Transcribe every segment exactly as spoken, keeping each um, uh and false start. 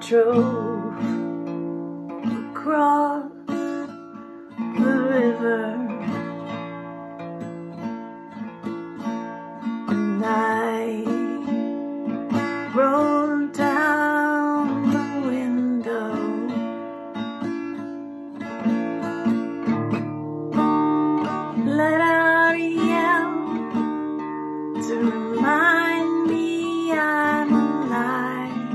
drove across the river, and I rolled down the window. Let out a yell to remind me I'm alive.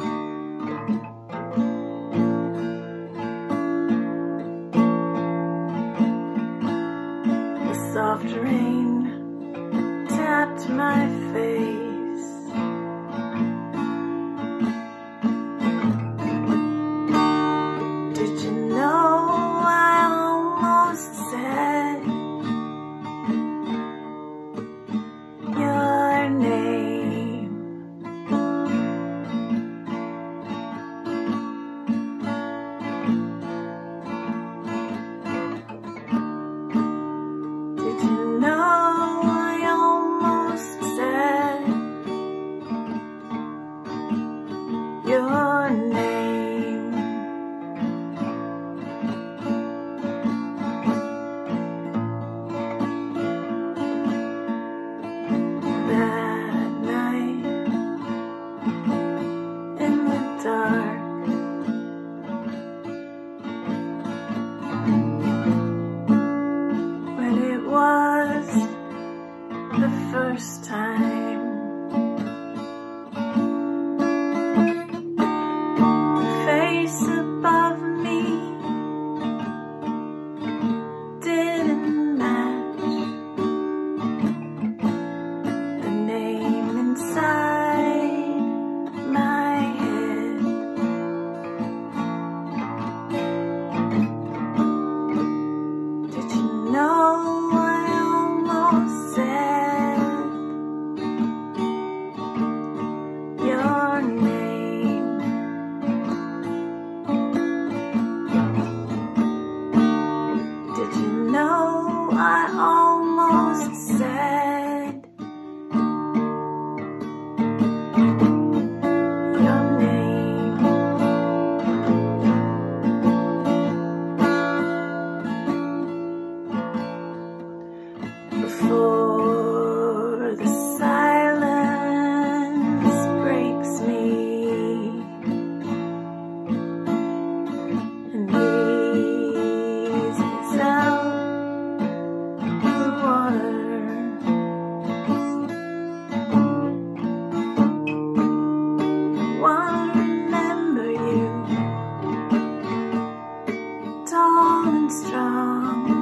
The soft rain tapped my face. Did you know I almost said your name? Did you know I almost said your name? That night in the dark, when it was the first time, the face above me didn't match the name inside my head. Did you know I almost said your name? Did you know I almost said your name? Before the silence breaks me and eases out the water, I wanna remember you, tall and strong,